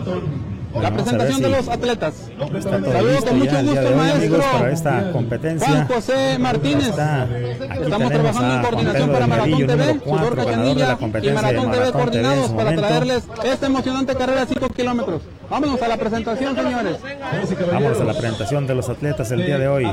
La presentación de los atletas. Saludos con mucho gusto, maestro. Para esta competencia. Juan José Martínez. Estamos trabajando en coordinación para Maratón TV, Sudor Cachanilla y Maratón TV coordinados para traerles esta emocionante carrera de 5 kilómetros. Vámonos a la presentación, señores. Vámonos a la presentación de los atletas el día de hoy.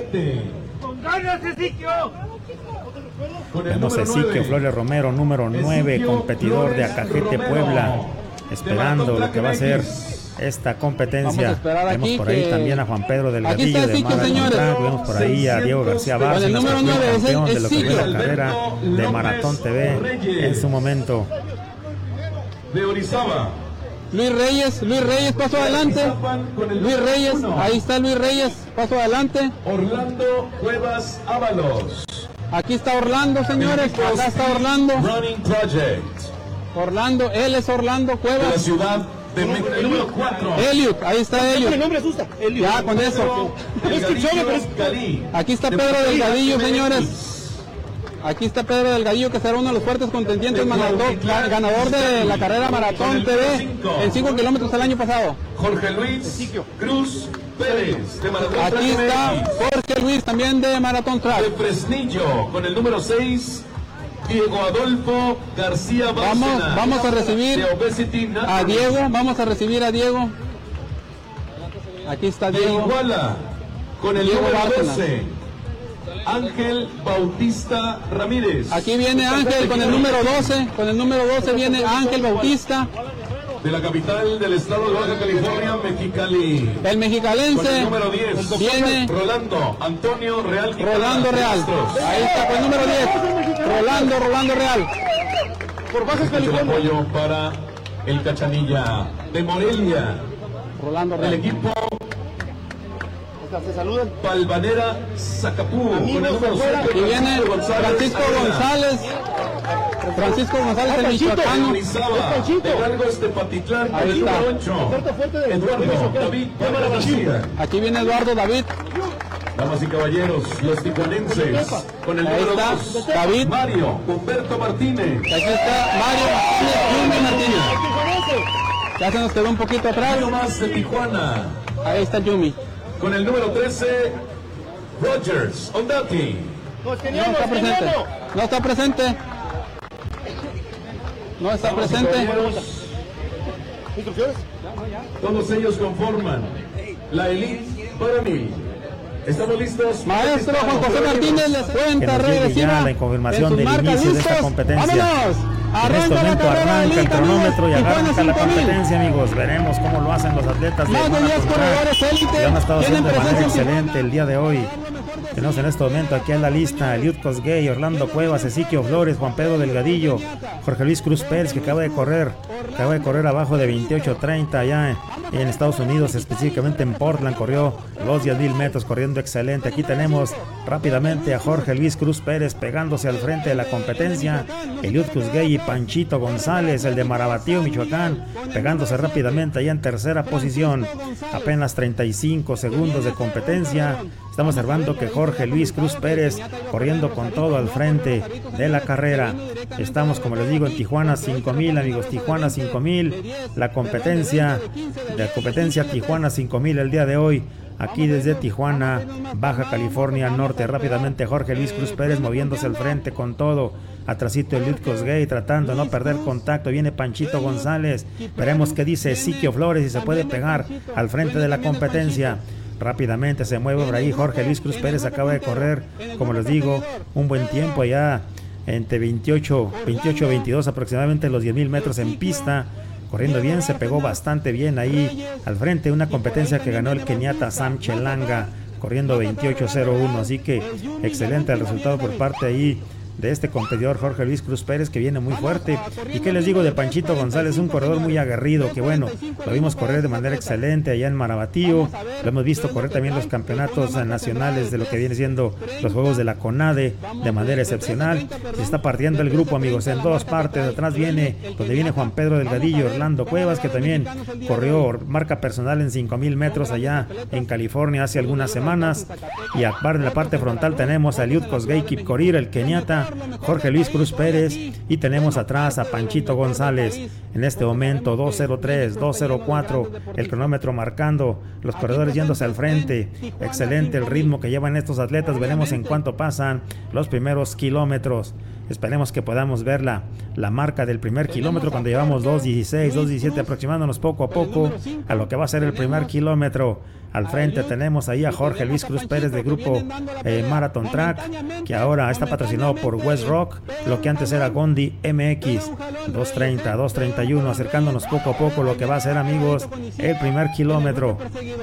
Tenemos a Ezequiel Flores Romero, número 9, competidor de Acajete, Puebla, esperando lo que va a ser esta competencia. Vemos por ahí también a Juan Pedro Delgadillo de Maratón Track. Vemos por ahí a Diego García Vázquez, el campeón de lo que fue la carrera de Maratón TV en su momento. De Orizaba. Luis Reyes, paso adelante. Luis Reyes, ahí está Luis Reyes, paso adelante. Orlando Cuevas Ábalos. Aquí está Orlando, señores, acá está Orlando. Running Project. Orlando, él es Orlando Cuevas. De la ciudad de el número 4. Eliud, ahí está Eliud. El nombre asusta. Eliud. Ya, con eso. Aquí está Pedro Delgadillo, señores. Aquí está Pedro Delgadillo, que será uno de los fuertes contendientes, ganador de la carrera Maratón TV en 5 kilómetros el año pasado. Jorge Luis Cruz Pérez, de Maratón Track. Aquí está Jorge Luis, también de Maratón Track. De Fresnillo, con el número 6, Diego Adolfo García Bárcena. Vamos a recibir a Diego, vamos a recibir a Diego. Aquí está Diego. De Iguala, con el Diego número Bárcena. 12. Ángel Bautista Ramírez. Aquí viene Ángel con el número 12. Con el número 12 viene Ángel Bautista. De la capital del estado de Baja California, Mexicali. El mexicalense. Con el número 10 viene Rolando Antonio Real. Rolando Real. Ahí está con el número 10. Rolando Real. Por Baja California. Apoyo para el Cachanilla de Morelia. Rolando Real. El equipo Se saludan. Palvanera Zacapú. Con el número 7. Y viene Francisco González. Francisco González, el michoacano. De Largos de Patitlán. Ahí está. Eduardo David García. Aquí viene Eduardo David. Damas y caballeros, los tijuanenses. Con el número 2. David. Mario Humberto Martínez. Aquí está Mario Martínez. Ya se nos quedó un poquito atrás. Uno más de Tijuana. Ahí está Yumi. Con el número 13, Rogers Ondati. No está presente. No está presente. No está presente. ¿Instrucciones? Todos ellos conforman la Elite Varonil. ¿Estamos listos? Maestro Juan José Martínez les cuenta regresiva la confirmación del inicio de esta competencia. ¡Vámonos! En este momento arranca el cronómetro y arranca la competencia, amigos. Veremos cómo lo hacen los atletas de Más de 10 corredores élite que han estado haciendo de manera presencia excelente el día de hoy. Tenemos en este momento aquí en la lista Eliud Cosgay, Orlando Cuevas, Ezequiel Flores, Juan Pedro Delgadillo, Jorge Luis Cruz Pérez, que acaba de correr abajo de 28:30 allá en Estados Unidos, específicamente en Portland. Corrió los 10,000 metros, corriendo excelente. Aquí tenemos rápidamente a Jorge Luis Cruz Pérez pegándose al frente de la competencia. Eliud Cosgay y Panchito González, el de Marabatío, Michoacán, pegándose rápidamente allá en tercera posición. Apenas 35 segundos de competencia. Estamos observando que Jorge Luis Cruz Pérez corriendo con todo al frente de la carrera. Estamos, como les digo, en Tijuana 5000, amigos, Tijuana 5000, la competencia Tijuana 5000 el día de hoy. Aquí desde Tijuana, Baja California Norte, rápidamente Jorge Luis Cruz Pérez moviéndose al frente con todo. Atrasito Eliud Cosgay tratando de no perder contacto. Viene Panchito González. Veremos qué dice Ezequiel Flores y se puede pegar al frente de la competencia. Rápidamente se mueve por ahí Jorge Luis Cruz Pérez. Acaba de correr, como les digo, un buen tiempo allá entre 28-22 aproximadamente los 10,000 metros en pista. Corriendo bien, se pegó bastante bien ahí al frente. Una competencia que ganó el keniata Sam Chelanga, corriendo 28:01. Así que excelente el resultado por parte ahí de este competidor Jorge Luis Cruz Pérez, que viene muy fuerte. Y qué les digo de Panchito González, un corredor muy aguerrido, que bueno, lo vimos correr de manera excelente allá en Marabatío. Lo hemos visto correr también los campeonatos nacionales de lo que viene siendo los juegos de la CONADE de manera excepcional. Se está partiendo el grupo, amigos, en dos partes. Atrás viene donde viene Juan Pedro Delgadillo, Orlando Cuevas, que también corrió marca personal en 5,000 metros allá en California hace algunas semanas. Y en la parte frontal tenemos a Eliud Cosgay Kipkorir, el keniata, lista Jorge Luis Cruz Pérez y tenemos atrás a Panchito González. En este momento 2:03, 2:04, el cronómetro marcando, los corredores yéndose al frente. Excelente el ritmo que llevan estos atletas. Veremos en cuánto pasan los primeros kilómetros. Esperemos que podamos ver la marca del primer kilómetro cuando llevamos 2:16, 2:17, aproximándonos poco a poco a lo que va a ser el primer kilómetro. Al frente tenemos ahí a Jorge Luis Cruz Pérez del grupo Marathon Track, que ahora está patrocinado por West Rock, lo que antes era Gondi MX. 2:30, 2:31, acercándonos poco a poco lo que va a ser, amigos, el primer kilómetro.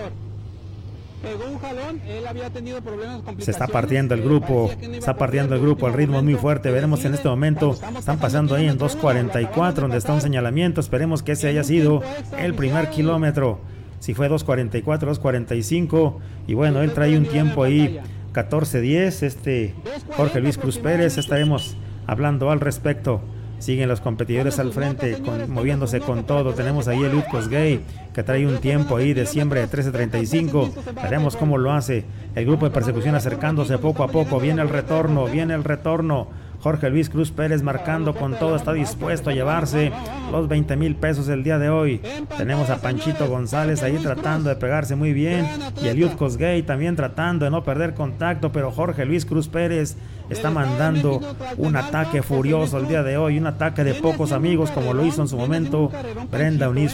Se está partiendo el grupo, el ritmo es muy fuerte. Veremos en este momento, están pasando ahí en 2:44, donde está un señalamiento. Esperemos que ese haya sido el primer kilómetro. Si fue 2:44, 2:45, y bueno, él trae un tiempo ahí 14:10, Jorge Luis Cruz Pérez. Estaremos hablando al respecto. Siguen los competidores al frente, moviéndose con todo. Tenemos ahí el Eliud Kosgei, que trae un tiempo ahí de siempre de 13:35. Veremos cómo lo hace. El grupo de persecución acercándose poco a poco. Viene el retorno. Jorge Luis Cruz Pérez marcando con todo, está dispuesto a llevarse los 20,000 pesos el día de hoy. Tenemos a Panchito González ahí tratando de pegarse muy bien, y Eliud Kosgei también tratando de no perder contacto, pero Jorge Luis Cruz Pérez está mandando un ataque furioso el día de hoy, un ataque de pocos amigos, como lo hizo en su momento Brenda Eunice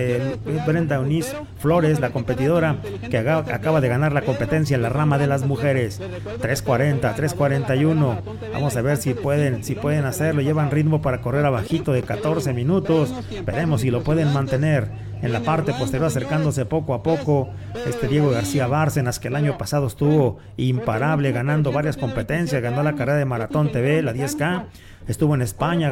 Flores, la competidora que acaba de ganar la competencia en la rama de las mujeres. 3:40, 3:41. Vamos a ver si pueden hacerlo. Llevan ritmo para correr abajito de 14 minutos. Veremos si lo pueden mantener. En la parte posterior, acercándose poco a poco, Diego García Bárcenas, que el año pasado estuvo imparable, ganando varias competencias. Ganó la carrera de Maratón TV, la 10K. Estuvo en España,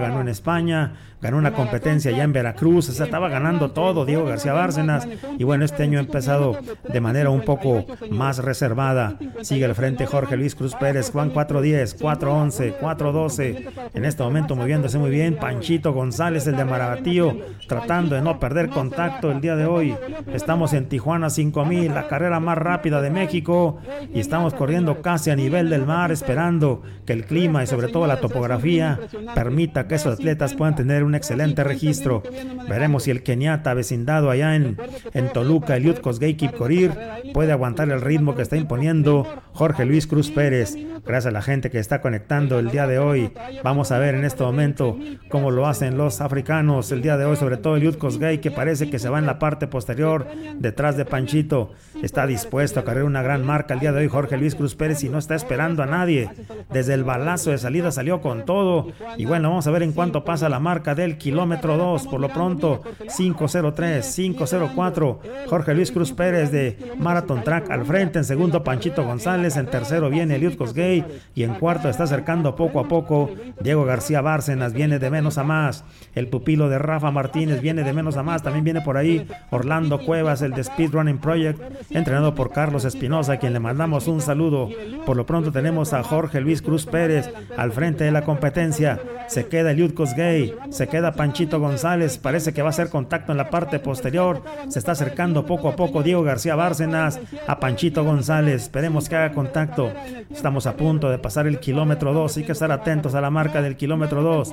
ganó una competencia ya en Veracruz. O sea, estaba ganando todo Diego García Bárcenas. Y bueno, este año ha empezado de manera un poco más reservada. Sigue al frente Jorge Luis Cruz Pérez. Juan 4:10, 4:11, 4:12. En este momento moviéndose muy bien. Panchito González, el de Marabatío, tratando de no perder contacto el día de hoy. Estamos en Tijuana 5000, la carrera más rápida de México. Y estamos corriendo casi a nivel del mar, esperando que el clima y sobre todo la topografía permita que esos atletas puedan tener un excelente registro. Veremos si el keniata vecindado allá en Toluca, Eliud Kosgei Kipkorir, puede aguantar el ritmo que está imponiendo Jorge Luis Cruz Pérez. Gracias a la gente que está conectando el día de hoy. Vamos a ver en este momento cómo lo hacen los africanos el día de hoy, sobre todo Eliud Kosgei, que parece que se va en la parte posterior detrás de Panchito. Está dispuesto a correr una gran marca el día de hoy Jorge Luis Cruz Pérez, y no está esperando a nadie. Desde el balazo de salida salió con todo. Y bueno, vamos a ver en cuánto pasa la marca del kilómetro 2. Por lo pronto 5:03, 5:04. Jorge Luis Cruz Pérez de Marathon Track al frente. En segundo Panchito González. En tercero viene Eliud Kosgei, y en cuarto está acercando poco a poco Diego García Bárcenas. Viene de menos a más. El pupilo de Rafa Martínez viene de menos a más. También viene por ahí Orlando Cuevas, el de Speed Running Project, entrenado por Carlos Espinosa, a quien le mandamos un saludo. Por lo pronto tenemos a Jorge Luis Cruz Pérez al frente de la competencia. Se queda Eliud Kosgei, se queda Panchito González. Parece que va a hacer contacto en la parte posterior. Se está acercando poco a poco Diego García Bárcenas a Panchito González. Esperemos que haga contacto. Estamos a punto de pasar el kilómetro 2. Hay que estar atentos a la marca del kilómetro 2.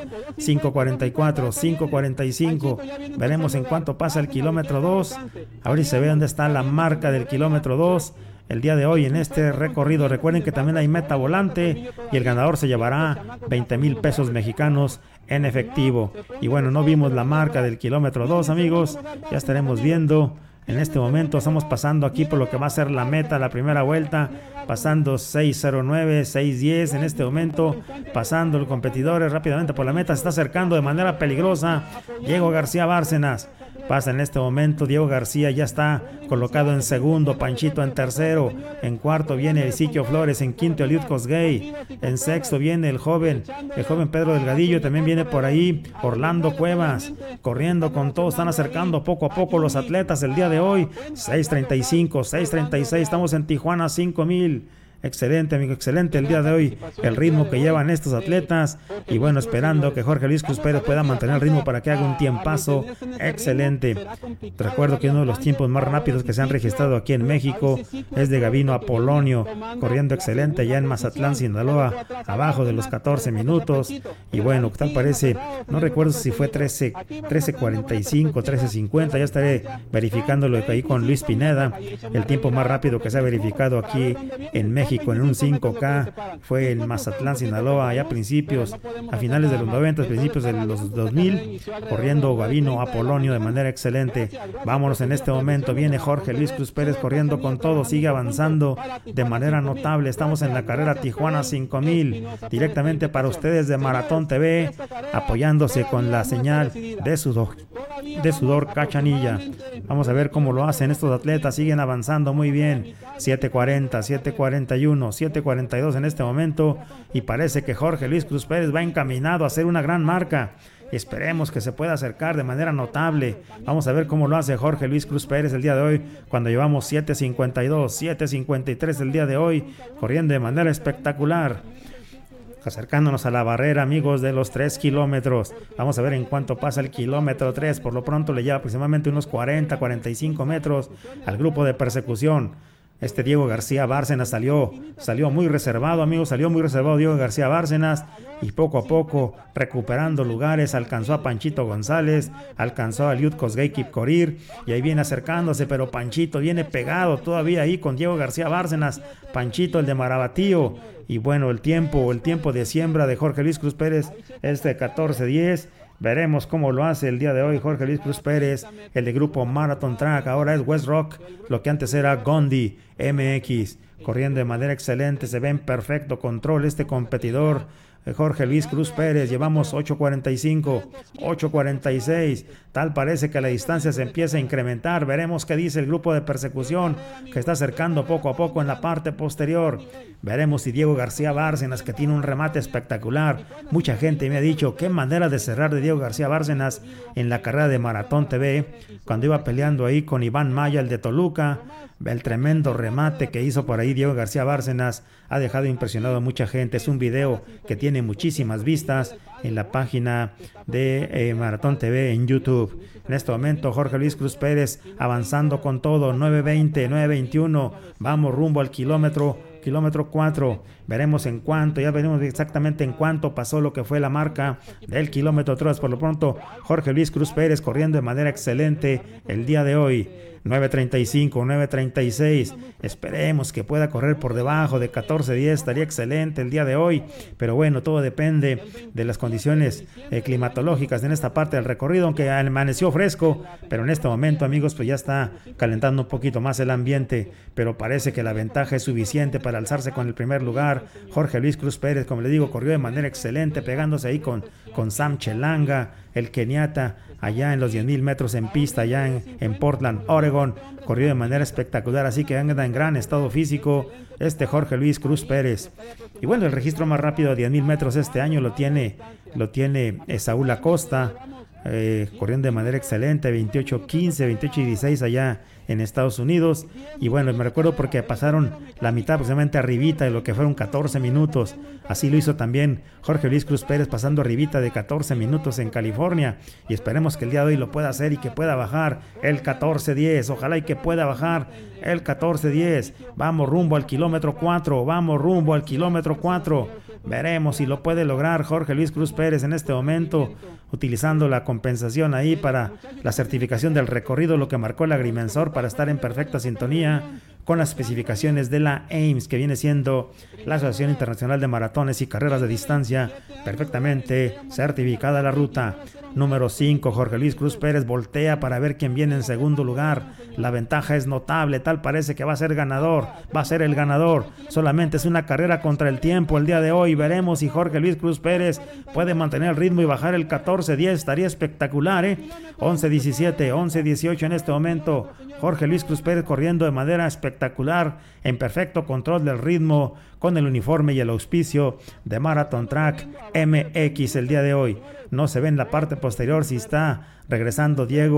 5:44, 5:45. Veremos en cuánto pasa el kilómetro 2. Ahora se ve dónde está la marca del kilómetro 2. El día de hoy en este recorrido. Recuerden que también hay meta volante, y el ganador se llevará 20,000 pesos mexicanos en efectivo. Y bueno, no vimos la marca del kilómetro 2, amigos. Ya estaremos viendo. En este momento estamos pasando aquí por lo que va a ser la meta, la primera vuelta, pasando 6:09, 6:10. En este momento pasando los competidores rápidamente por la meta. Se está acercando de manera peligrosa Diego García Bárcenas. Pasa en este momento Diego García, ya está colocado en segundo, Panchito en tercero, en cuarto viene Ezequiel Flores, en quinto Eliud Kosgei, en sexto viene el joven Pedro Delgadillo, también viene por ahí Orlando Cuevas, corriendo con todo. Están acercando poco a poco los atletas el día de hoy. 6:35, 6:36, estamos en Tijuana 5000. Excelente, amigo, excelente el día de hoy, el ritmo que llevan estos atletas. Y bueno, esperando que Jorge Luis Cruz Pérez pueda mantener el ritmo para que haga un tiempazo excelente. Recuerdo que uno de los tiempos más rápidos que se han registrado aquí en México es de Gavino Apolonio, corriendo excelente ya en Mazatlán, Sinaloa, abajo de los 14 minutos. Y bueno, tal parece, no recuerdo si fue 13:45, 13:50, ya estaré verificándolo ahí con Luis Pineda. El tiempo más rápido que se ha verificado aquí en México en un 5K fue en Mazatlán, Sinaloa, ya a finales de los 90, principios de los 2000, corriendo Gavino Apolonio de manera excelente. Vámonos en este momento, viene Jorge Luis Cruz Pérez corriendo con todo, sigue avanzando de manera notable. Estamos en la carrera Tijuana 5000, directamente para ustedes de Maratón TV, apoyándose con la señal de Sudor Cachanilla. Vamos a ver cómo lo hacen estos atletas, siguen avanzando muy bien. 7:40, 7:41, 7:42 en este momento, y parece que Jorge Luis Cruz Pérez va encaminado a hacer una gran marca. Esperemos que se pueda acercar de manera notable. Vamos a ver cómo lo hace Jorge Luis Cruz Pérez el día de hoy, cuando llevamos 7:52, 7:53 el día de hoy, corriendo de manera espectacular. Acercándonos a la barrera, amigos, de los 3 kilómetros. Vamos a ver en cuánto pasa el kilómetro 3. Por lo pronto le lleva aproximadamente unos 40-45 metros al grupo de persecución. Diego García Bárcenas salió muy reservado, amigos, salió muy reservado Diego García Bárcenas, y poco a poco recuperando lugares, alcanzó a Panchito González, alcanzó a Eliud Kosgei Kipkorir, y ahí viene acercándose, pero Panchito viene pegado todavía ahí con Diego García Bárcenas, Panchito el de Marabatío. Y bueno, el tiempo de siembra de Jorge Luis Cruz Pérez es de 14:10. Veremos cómo lo hace el día de hoy Jorge Luis Cruz Pérez, el de grupo Marathon Track. Ahora es West Rock, lo que antes era Gondi MX, corriendo de manera excelente. Se ve en perfecto control este competidor, Jorge Luis Cruz Pérez. Llevamos 8:45, 8:46. Tal parece que la distancia se empieza a incrementar. Veremos qué dice el grupo de persecución, que está acercando poco a poco en la parte posterior. Veremos si Diego García Bárcenas, que tiene un remate espectacular. Mucha gente me ha dicho qué manera de cerrar de Diego García Bárcenas en la carrera de Maratón TV, cuando iba peleando ahí con Iván Maya, el de Toluca. El tremendo remate que hizo por ahí Diego García Bárcenas ha dejado impresionado a mucha gente. Es un video que tiene muchísimas vistas en la página de Maratón TV en YouTube. En este momento Jorge Luis Cruz Pérez avanzando con todo, 9:20, 9:21, vamos rumbo al kilómetro 4. Veremos en cuánto, ya veremos exactamente en cuánto pasó lo que fue la marca del kilómetro 3. Por lo pronto, Jorge Luis Cruz Pérez corriendo de manera excelente el día de hoy. 9:35, 9:36. Esperemos que pueda correr por debajo de 14:10. Estaría excelente el día de hoy. Pero bueno, todo depende de las condiciones climatológicas en esta parte del recorrido, aunque amaneció fresco. Pero en este momento, amigos, pues ya está calentando un poquito más el ambiente. Pero parece que la ventaja es suficiente para alzarse con el primer lugar. Jorge Luis Cruz Pérez, como le digo, corrió de manera excelente, pegándose ahí con Sam Chelanga, el keniata, allá en los 10,000 metros en pista, allá en Portland, Oregon. Corrió de manera espectacular, así que anda en gran estado físico Jorge Luis Cruz Pérez. Y bueno, el registro más rápido de 10,000 metros este año lo tiene Saúl Acosta, corriendo de manera excelente, 28:15, 28:16 allá en Estados Unidos. Y bueno, me recuerdo porque pasaron la mitad aproximadamente arribita de lo que fueron 14 minutos. Así lo hizo también Jorge Luis Cruz Pérez, pasando arribita de 14 minutos en California. Y esperemos que el día de hoy lo pueda hacer y que pueda bajar el 14:10. Ojalá y que pueda bajar el 14:10. Vamos rumbo al kilómetro 4. Vamos rumbo al kilómetro 4. Veremos si lo puede lograr Jorge Luis Cruz Pérez en este momento, utilizando la compensación ahí para la certificación del recorrido, lo que marcó el agrimensor para estar en perfecta sintonía con las especificaciones de la AIMS, que viene siendo la Asociación Internacional de Maratones y Carreras de Distancia, perfectamente certificada la ruta. Número 5, Jorge Luis Cruz Pérez voltea para ver quién viene en segundo lugar. La ventaja es notable, tal parece que va a ser ganador, va a ser el ganador. Solamente es una carrera contra el tiempo el día de hoy. Veremos si Jorge Luis Cruz Pérez puede mantener el ritmo y bajar el 14:10. Estaría espectacular, 11:17, 11:18 en este momento. Jorge Luis Cruz Pérez corriendo de manera espectacular, en perfecto control del ritmo, con el uniforme y el auspicio de Marathon Track MX el día de hoy. No se ve en la parte posterior si está regresando Diego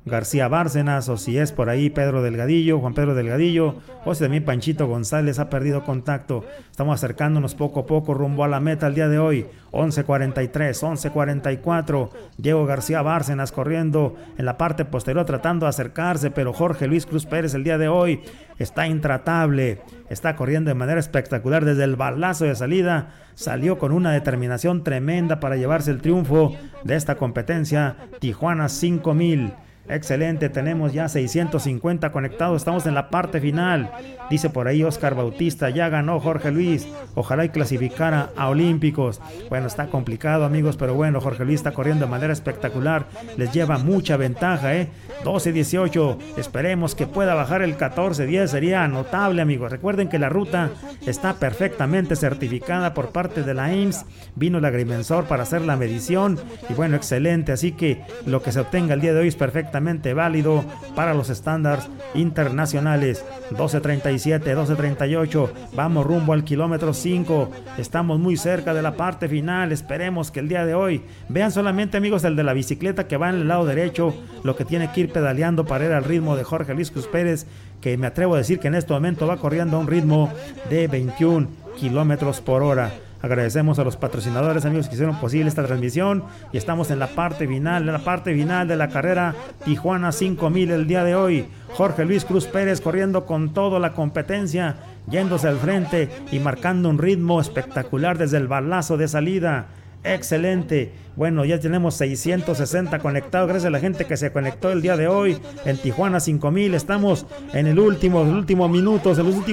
García Bárcenas, o si es por ahí Pedro Delgadillo, Juan Pedro Delgadillo, o si también Panchito González ha perdido contacto. Estamos acercándonos poco a poco rumbo a la meta el día de hoy. 11:43, 11:44. Diego García Bárcenas corriendo en la parte posterior tratando de acercarse, pero Jorge Luis Cruz Pérez el día de hoy está intratable. Está corriendo de manera espectacular desde el balazo de salida. Salió con una determinación tremenda para llevarse el triunfo de esta competencia Tijuana 5000. Excelente, tenemos ya 650 conectados, estamos en la parte final. Dice por ahí Oscar Bautista, ya ganó Jorge Luis, ojalá y clasificara a Olímpicos. Bueno, está complicado, amigos, pero bueno, Jorge Luis está corriendo de manera espectacular, les lleva mucha ventaja, 12:18, esperemos que pueda bajar el 14:10, sería notable, amigos. Recuerden que la ruta está perfectamente certificada por parte de la IMSS, vino el agrimensor para hacer la medición y bueno, excelente, así que lo que se obtenga el día de hoy es perfectamente válido para los estándares internacionales. 12:37, 12:38, vamos rumbo al kilómetro 5, estamos muy cerca de la parte final, esperemos que el día de hoy, vean solamente, amigos, el de la bicicleta que va en el lado derecho, lo que tiene que ir pedaleando para ir al ritmo de Jorge Luis Cruz Pérez, que me atrevo a decir que en este momento va corriendo a un ritmo de 21 kilómetros por hora. Agradecemos a los patrocinadores, amigos, que hicieron posible esta transmisión y estamos en la parte final de la carrera Tijuana 5000 el día de hoy. Jorge Luis Cruz Pérez corriendo con toda la competencia, yéndose al frente y marcando un ritmo espectacular desde el balazo de salida. Excelente. Bueno, ya tenemos 660 conectados. Gracias a la gente que se conectó el día de hoy en Tijuana 5000. Estamos en los últimos minutos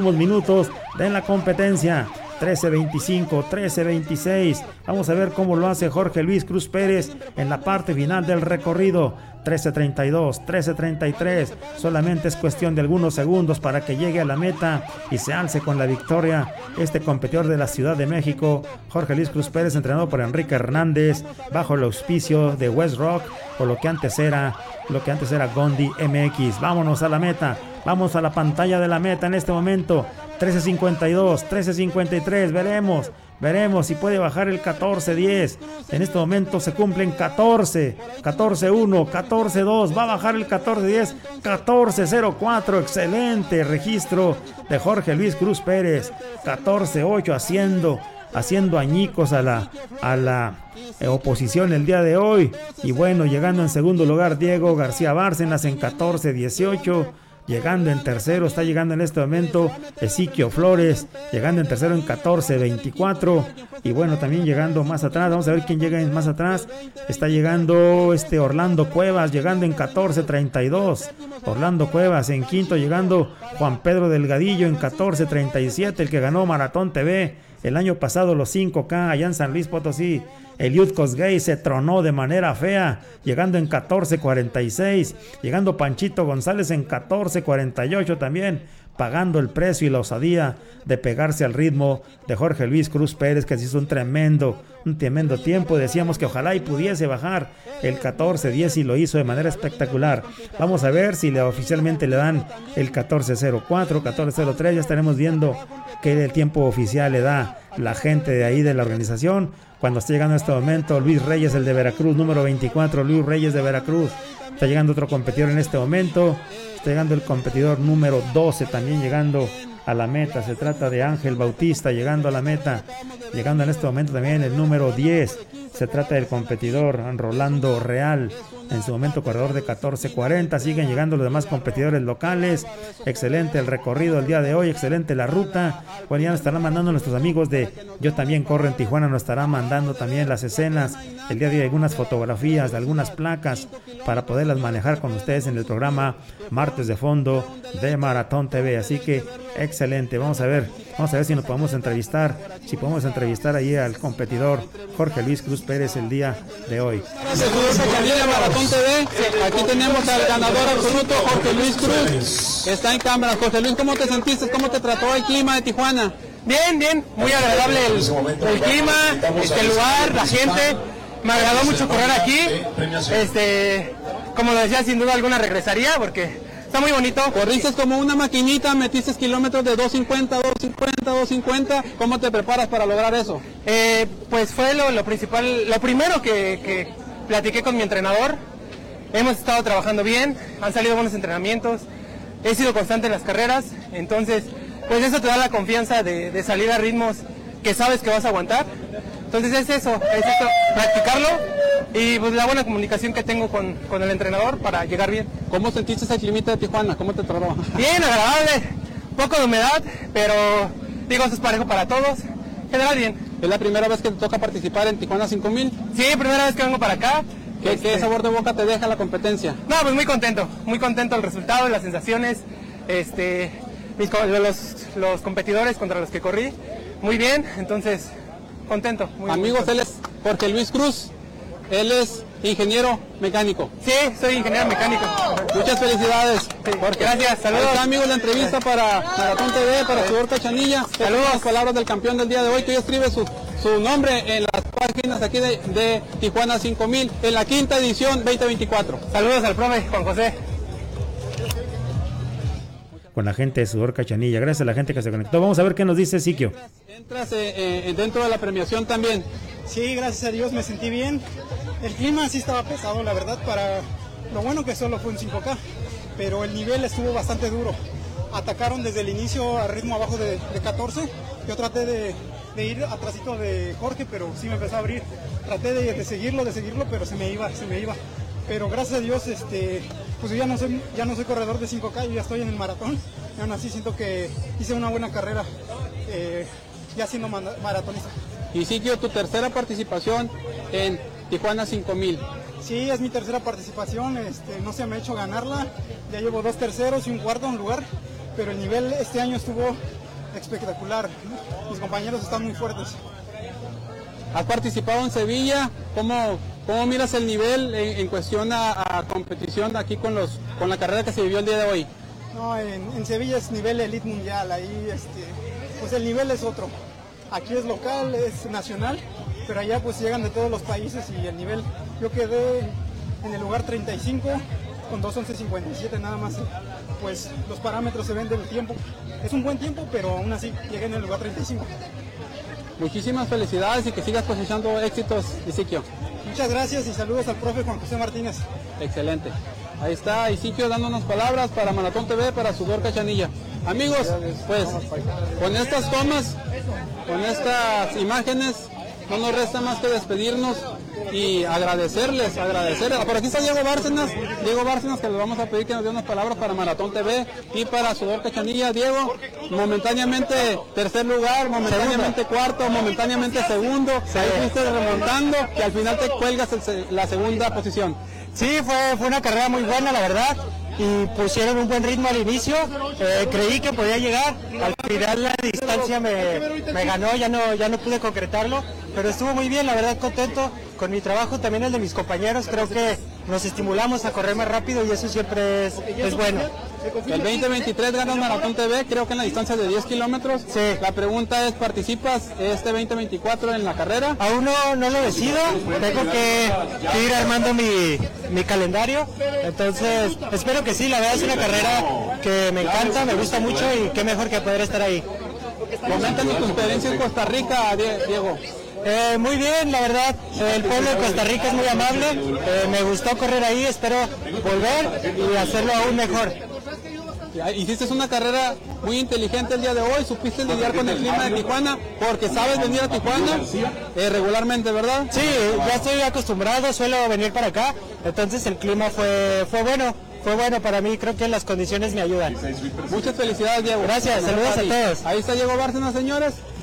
de la competencia. 13:25, 13:26. Vamos a ver cómo lo hace Jorge Luis Cruz Pérez en la parte final del recorrido. 13:32, 13:33. Solamente es cuestión de algunos segundos para que llegue a la meta y se alce con la victoria este competidor de la Ciudad de México, Jorge Luis Cruz Pérez, entrenado por Enrique Hernández, bajo el auspicio de West Rock, o lo que antes era Gondi MX. Vámonos a la meta. Vamos a la pantalla de la meta en este momento. 13:52, 13:53, veremos si puede bajar el 14:10. En este momento se cumplen 14, 14:1, 14:2, va a bajar el 14:10, 14:04, excelente registro de Jorge Luis Cruz Pérez. 14:08 haciendo añicos a la oposición el día de hoy. Y bueno, llegando en segundo lugar Diego García Bárcenas en 14:18. Llegando en tercero, está llegando en este momento Ezequiel Flores, llegando en tercero en 14:24. Y bueno, también llegando más atrás, vamos a ver quién llega más atrás. Está llegando Orlando Cuevas, llegando en 14:32. Orlando Cuevas en quinto, llegando Juan Pedro Delgadillo en 14:37, el que ganó Maratón TV el año pasado, los 5K allá en San Luis Potosí. Eliud Kosgei se tronó de manera fea, llegando en 14:46, llegando Panchito González en 14:48 también, pagando el precio y la osadía de pegarse al ritmo de Jorge Luis Cruz Pérez, que se hizo un tremendo tiempo. Decíamos que ojalá y pudiese bajar el 14:10 y lo hizo de manera espectacular. Vamos a ver si oficialmente le dan el 14:04, 14:03, ya estaremos viendo qué el tiempo oficial le da la gente de ahí de la organización. Cuando está llegando en este momento Luis Reyes, el de Veracruz, número 24, Luis Reyes de Veracruz. Está llegando otro competidor en este momento. Está llegando el competidor número 12, también llegando a la meta. Se trata de Ángel Bautista, llegando a la meta. Llegando en este momento también el número 10. Se trata del competidor Rolando Real, en su momento corredor de 14:40. Siguen llegando los demás competidores locales. Excelente el recorrido el día de hoy, excelente la ruta. Bueno, ya nos estarán mandando nuestros amigos de Yo También Corro en Tijuana, nos estarán mandando también las escenas el día de hoy, algunas fotografías de algunas placas para poderlas manejar con ustedes en el programa Martes de Fondo de Maratón TV. Así que excelente, vamos a ver si nos podemos entrevistar, ahí al competidor Jorge Luis Cruz Pérez el día de hoy. Gracias, Maratón TV. Aquí tenemos al ganador absoluto, Jorge Luis Cruz. Está en cámara. Jorge Luis, ¿cómo te sentiste? ¿Cómo te trató el clima de Tijuana? Bien, muy agradable el clima, el lugar, la gente. Me agradó mucho correr aquí. Como lo decía, sin duda alguna regresaría porque está muy bonito. Corriste como una maquinita, metiste kilómetros de 2:50. ¿Cómo te preparas para lograr eso? Pues fue lo principal, lo primero que platiqué con mi entrenador. hemos estado trabajando bien, han salido buenos entrenamientos, he sido constante en las carreras, entonces pues eso te da la confianza de salir a ritmos que sabes que vas a aguantar. Entonces es esto, practicarlo y pues la buena comunicación que tengo con el entrenador para llegar bien. ¿Cómo sentiste ese climita de Tijuana? ¿Cómo te trató? Bien, agradable, poco de humedad, pero digo, eso es parejo para todos, en general bien. ¿Es la primera vez que te toca participar en Tijuana 5000? Sí, primera vez que vengo para acá. ¿Qué sabor de boca te deja la competencia? No, pues muy contento el resultado, las sensaciones, los competidores contra los que corrí, muy bien, entonces contento. Amigos, él es Jorge Luis Cruz, él es ingeniero mecánico. Sí, soy ingeniero mecánico. Muchas felicidades, Jorge. Gracias, saludos. Ahí está, amigos, la entrevista para Maratón TV, para Sudor Cachanilla. Saludos. Las palabras del campeón del día de hoy, que hoy escribe su nombre en las páginas aquí de Tijuana 5000 en la quinta edición 2024. Saludos al profe Juan José. Con la gente de Sudor Cachanilla, gracias a la gente que se conectó. Vamos a ver qué nos dice Siquio. Entras dentro de la premiación también. Sí, gracias a Dios me sentí bien. El clima sí estaba pesado, la verdad, para lo bueno que solo fue un 5K, pero el nivel estuvo bastante duro. Atacaron desde el inicio a ritmo abajo de 14. Yo traté de ir atrásito de Jorge, pero sí me empezó a abrir. Traté de seguirlo, pero se me iba. Pero gracias a Dios, pues yo ya no soy corredor de 5K, yo ya estoy en el maratón. Y aún así siento que hice una buena carrera, ya siendo maratonista. Y Siquio, tu tercera participación en Tijuana 5000. Sí, es mi tercera participación, no se me ha hecho ganarla. Ya llevo 2 terceros y un cuarto lugar, pero el nivel este año estuvo espectacular. Mis compañeros están muy fuertes. Has participado en Sevilla, ¿cómo miras el nivel en cuestión a competición aquí con la carrera que se vivió el día de hoy? No, en Sevilla es nivel elite mundial, ahí pues el nivel es otro. Aquí es local, es nacional, pero allá pues llegan de todos los países y el nivel, yo quedé en el lugar 35 con 2:11:57 nada más, pues los parámetros se ven del tiempo, es un buen tiempo, pero aún así llegué en el lugar 35. Muchísimas felicidades y que sigas cosechando éxitos, Siquio. Muchas gracias y saludos al profe Juan José Martínez. Excelente. Ahí está Siquio dándonos palabras para Maratón TV, para Sudor Cachanilla. Amigos, pues con estas tomas, con estas imágenes, no nos resta más que despedirnos y agradecerles. Por aquí está Diego Bárcenas, que le vamos a pedir que nos dé unas palabras para Maratón TV y para Sudor Cachanilla. Diego, momentáneamente tercer lugar, momentáneamente cuarto, momentáneamente segundo, ahí fuiste remontando y al final te cuelgas la segunda posición. Sí, fue una carrera muy buena, la verdad, y pusieron un buen ritmo al inicio, creí que podía llegar, al final la distancia me ganó, ya no pude concretarlo, pero estuvo muy bien, la verdad contento con mi trabajo, también el de mis compañeros, creo que nos estimulamos a correr más rápido y eso siempre es bueno. El 2023 ganas Maratón TV, creo que en la distancia de 10 kilómetros. Sí. La pregunta es, ¿participas este 2024 en la carrera? Aún no lo decido, tengo que ir armando mi calendario, entonces espero que sí, la verdad es una carrera que me encanta, me gusta mucho y qué mejor que poder estar ahí. Coméntanos tu experiencia en Costa Rica, Diego. Muy bien, la verdad, el pueblo de Costa Rica es muy amable, me gustó correr ahí, espero volver y hacerlo aún mejor. Hiciste una carrera muy inteligente el día de hoy, supiste lidiar con el clima de Tijuana, porque sabes venir a Tijuana regularmente, ¿verdad? Sí, ya estoy acostumbrado, suelo venir para acá, entonces el clima fue bueno para mí, creo que las condiciones me ayudan. Muchas felicidades, Diego. Gracias, saludos a todos. Ahí está Diego Bárcenas, señores.